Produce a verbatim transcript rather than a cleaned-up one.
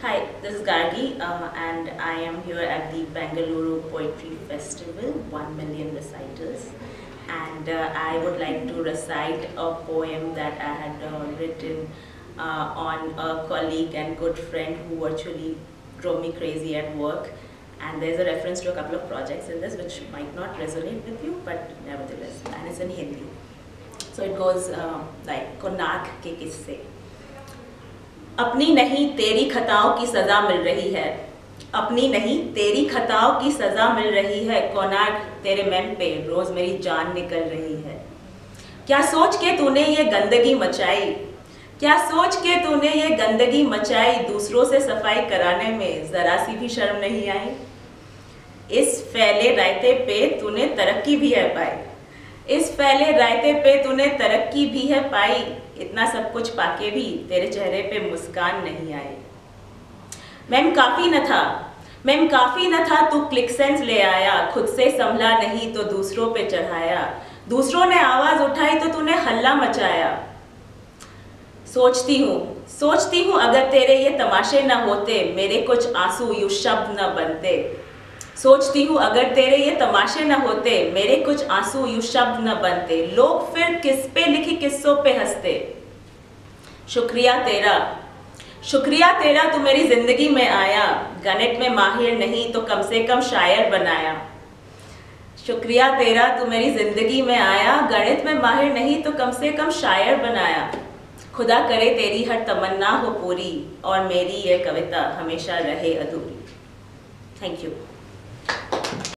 Hi, this is Gargi, uh, and I am here at the Bengaluru Poetry Festival, one million reciters. And uh, I would like to recite a poem that I had uh, written uh, on a colleague and good friend who virtually drove me crazy at work. And there's a reference to a couple of projects in this which might not resonate with you, but nevertheless, and it's in Hindi. So it goes uh, like, Konark के किस्से। अपनी नहीं तेरी खताओं की सज़ा मिल रही है, अपनी नहीं तेरी खताओं की सज़ा मिल रही है, कोणार्क तेरे मेम पे रोज़ मेरी जान निकल रही है। क्या सोच के तूने ये गंदगी मचाई, क्या सोच के तूने ये गंदगी मचाई, दूसरों से सफाई कराने में ज़रा सी भी शर्म नहीं आई। इस फैले रायते पे तूने तरक्की भी है पाई, इस फैले रायते पे तूने तरक्की भी है पाई, इतना सब कुछ पाके भी तेरे चेहरे पे मुस्कान नहीं आई। मैम काफ़ी न था, मैम काफ़ी न था, तू क्लिक सेंस ले आया, खुद से संभला नहीं तो दूसरों पे चढ़ाया, दूसरों ने आवाज़ उठाई तो तूने हल्ला मचाया। सोचती हूँ सोचती हूँ अगर तेरे ये तमाशे न होते, मेरे कुछ आंसू यूँ शब्द न बनते। सोचती हूँ अगर तेरे ये तमाशे न होते, मेरे कुछ आंसू यूँ शब्द न बनते, लोग फिर किस पे लिखी किस्सों पे हंसते। शुक्रिया तेरा शुक्रिया तेरा तू मेरी ज़िंदगी में आया, गणित में माहिर नहीं तो कम से कम शायर बनाया। शुक्रिया तेरा तू मेरी ज़िंदगी में आया, गणित में माहिर नहीं तो कम से कम शायर बनाया। खुदा करे तेरी हर तमन्ना हो पूरी और मेरी ये कविता हमेशा रहे अधूरी। Thank you.